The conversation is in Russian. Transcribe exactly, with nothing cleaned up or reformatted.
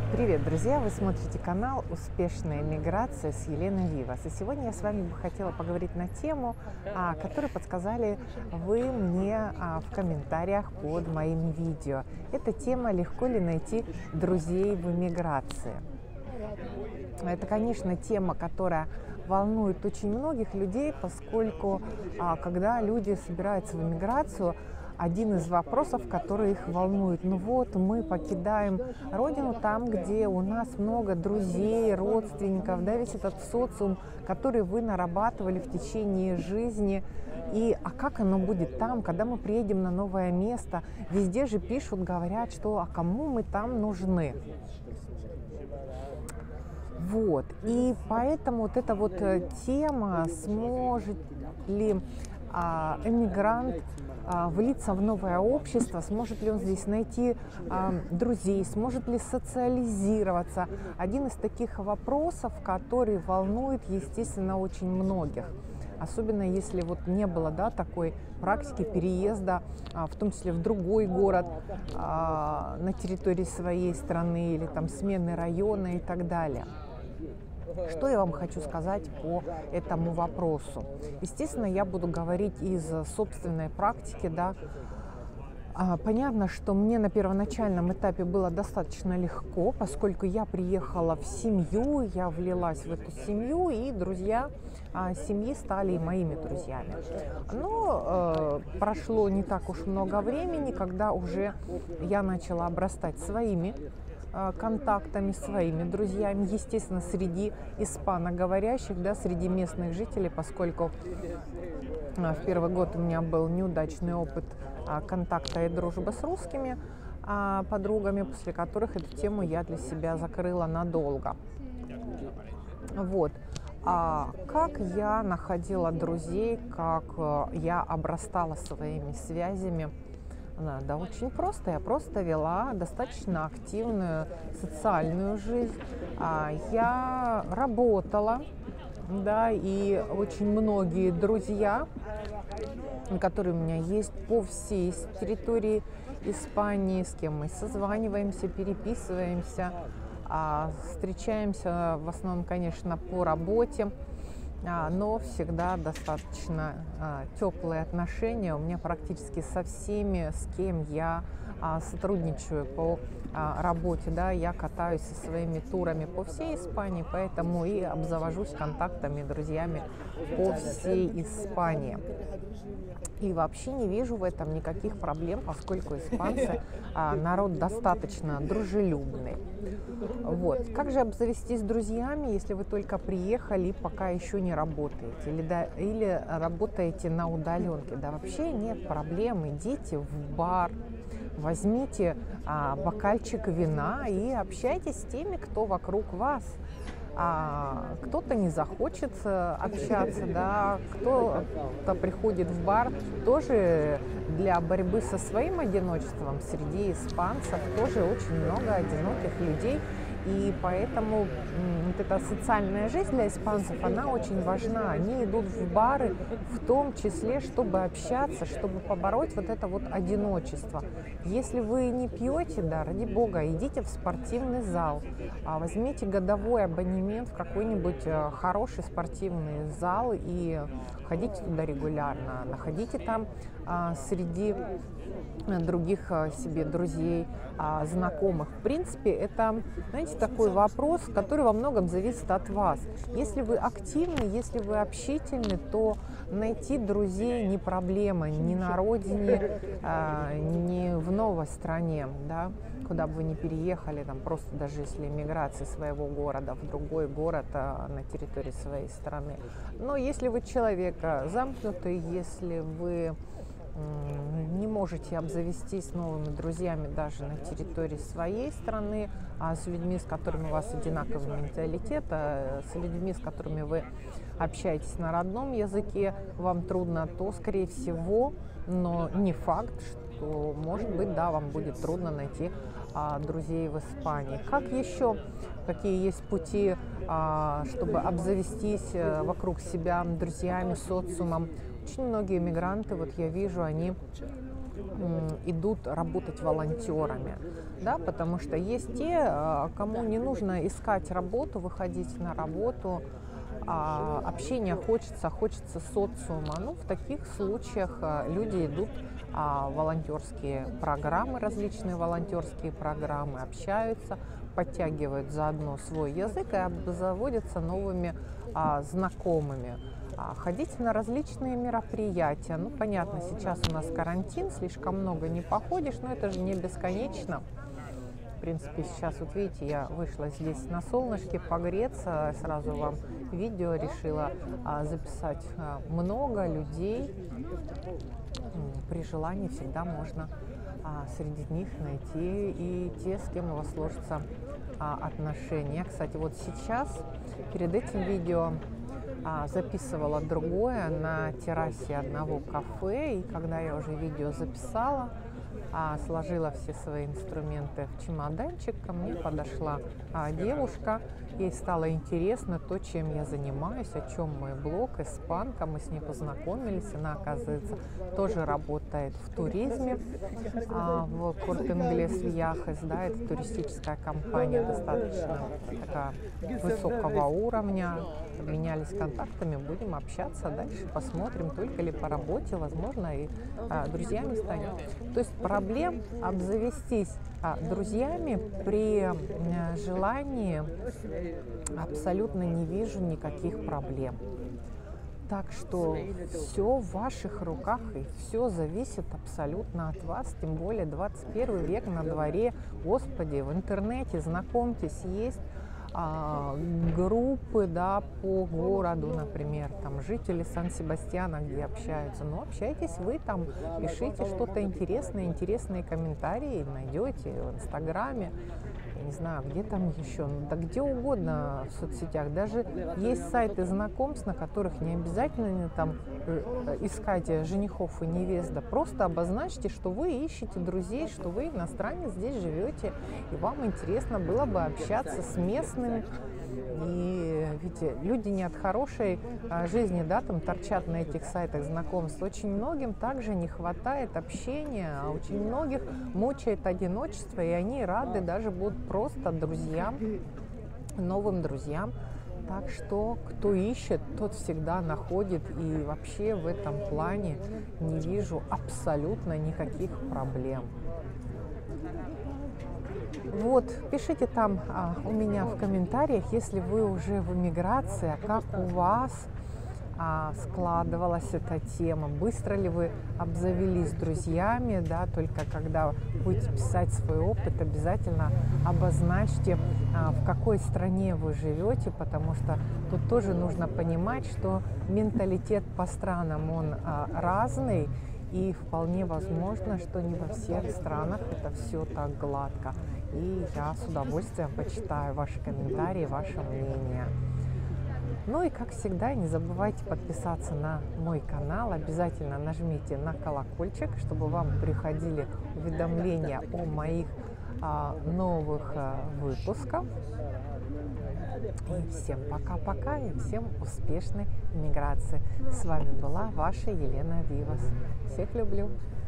Привет, друзья! Вы смотрите канал «Успешная миграция» с Еленой Вивас. И сегодня я с вами бы хотела поговорить на тему, а, которую подсказали вы мне а, в комментариях под моими видео. Это тема «Легко ли найти друзей в эмиграции?». Это, конечно, тема, которая волнует очень многих людей, поскольку а, когда люди собираются в эмиграцию, один из вопросов, который их волнует: ну вот, мы покидаем родину там, где у нас много друзей, родственников, да, весь этот социум, который вы нарабатывали в течение жизни. И а как оно будет там, когда мы приедем на новое место? Везде же пишут, говорят, что а кому мы там нужны? Вот. И поэтому вот эта вот тема, сможет ли а, эмигрант а, влиться в новое общество, сможет ли он здесь найти а, друзей, сможет ли социализироваться, один из таких вопросов, который волнует, естественно, очень многих. Особенно если вот не было, да, такой практики переезда, а, в том числе в другой город, а, на территории своей страны, или там смены района и так далее. Что я вам хочу сказать по этому вопросу? Естественно, я буду говорить из собственной практики, да. Понятно, что мне на первоначальном этапе было достаточно легко, поскольку я приехала в семью, я влилась в эту семью, и друзья семьи стали моими друзьями. Но э, прошло не так уж много времени, когда уже я начала обрастать своими контактами, своими друзьями, естественно, среди испаноговорящих, да, среди местных жителей, поскольку в первый год у меня был неудачный опыт контакта и дружбы с русскими подругами, после которых эту тему я для себя закрыла надолго. Вот. А как я находила друзей, как я обрастала своими связями? Да, очень просто. Я просто вела достаточно активную социальную жизнь. Я работала, да, и очень многие друзья, которые у меня есть по всей территории Испании, с кем мы созваниваемся, переписываемся, встречаемся в основном, конечно, по работе. Но всегда достаточно а, теплые отношения у меня практически со всеми, с кем я а, сотрудничаю по а, работе. Да, я катаюсь со своими турами по всей Испании, поэтому и обзавожусь контактами, друзьями по всей Испании. И вообще не вижу в этом никаких проблем, поскольку испанцы а, народ достаточно дружелюбный. Вот. Как же обзавестись друзьями, если вы только приехали и пока еще не работаете? Или, да, или работаете на удаленке? Да вообще нет проблем. Идите в бар, возьмите а, бокальчик вина и общайтесь с теми, кто вокруг вас. А кто-то не захочет общаться, да, кто-то приходит в бар тоже для борьбы со своим одиночеством. Среди испанцев тоже очень много одиноких людей, и поэтому вот эта социальная жизнь для испанцев, она очень важна. Они идут в бары в том числе, чтобы общаться, чтобы побороть вот это вот одиночество. Если вы не пьете, да, ради бога, идите в спортивный зал, возьмите годовой абонемент в какой-нибудь хороший спортивный зал и ходите туда регулярно, находите там а, среди других а, себе друзей, а, знакомых. В принципе, это, знаете, такой вопрос, который во многом зависит от вас. Если вы активны, если вы общительны, то найти друзей не проблема ни на родине, а, ни в новой стране, да, куда бы вы ни переехали, там, просто даже если эмиграция своего города в другой город а, на территории своей страны. Но если вы человек замкнутый, если вы не можете обзавестись новыми друзьями даже на территории своей страны, а с людьми, с которыми у вас одинаковый менталитет, а с людьми, с которыми вы общаетесь на родном языке, вам трудно, то, скорее всего, но не факт, что, может быть, да, вам будет трудно найти а, друзей в Испании. Как еще, какие есть пути, а, чтобы обзавестись вокруг себя друзьями, социумом? Очень многие мигранты, вот я вижу, они идут работать волонтерами, да, потому что есть те, кому не нужно искать работу, выходить на работу, а общения хочется, хочется социума. Ну, в таких случаях люди идут в волонтерские программы, различные волонтерские программы, общаются, подтягивают заодно свой язык и обзаводятся новыми а, знакомыми. А, ходите на различные мероприятия. Ну, понятно, сейчас у нас карантин, слишком много не походишь, но это же не бесконечно. В принципе, сейчас, вот видите, я вышла здесь на солнышке погреться, сразу вам видео решила а, записать. А, много людей, при желании всегда можно а, среди них найти и те, с кем у вас сложатся а, отношения. Кстати, вот сейчас, перед этим видео, а, записывала другое на террасе одного кафе, и когда я уже видео записала, а, сложила все свои инструменты в чемоданчик, ко мне подошла а, девушка, ей стало интересно то, чем я занимаюсь, о чем мой блог, испанка, мы с ней познакомились, она, оказывается, тоже работает в туризме, а, в Corte Inglés Viajes, да, это туристическая компания достаточно такая высокого уровня, обменялись контактами, будем общаться дальше, посмотрим, только ли по работе, возможно, и а, друзьями станем. То есть проблем обзавестись а, друзьями при а, желании абсолютно не вижу никаких проблем. Так что все в ваших руках, и все зависит абсолютно от вас, тем более двадцать первый век на дворе. Господи, в интернете знакомьтесь, есть а, группы, да, по городу, например, там жители Сан-Себастьяна, где общаются. Ну, общайтесь вы там, пишите что-то интересное, интересные комментарии найдете в Инстаграме. Я не знаю, где там еще, ну, да где угодно в соцсетях. Даже есть сайты знакомств, на которых не обязательно там искать женихов и невест, да просто обозначьте, что вы ищете друзей, что вы иностранец, здесь живете, и вам интересно было бы общаться с местными. И ведь люди не от хорошей а, жизни, да, там торчат на этих сайтах знакомств. Очень многим также не хватает общения, а очень многих мучает одиночество, и они рады даже будут просто друзьям, новым друзьям. Так что кто ищет, тот всегда находит, и вообще в этом плане не вижу абсолютно никаких проблем. Вот, пишите там а, у меня в комментариях, если вы уже в эмиграции, как у вас а, складывалась эта тема, быстро ли вы обзавелись друзьями, да, только когда будете писать свой опыт, обязательно обозначьте, а, в какой стране вы живете, потому что тут тоже нужно понимать, что менталитет по странам, он а, разный, и вполне возможно, что не во всех странах это все так гладко. И я с удовольствием почитаю ваши комментарии, ваше мнение. Ну и, как всегда, не забывайте подписаться на мой канал. Обязательно нажмите на колокольчик, чтобы вам приходили уведомления о моих а, новых а, выпусках. И всем пока-пока и всем успешной иммиграции. С вами была ваша Елена Вивас. Всех люблю.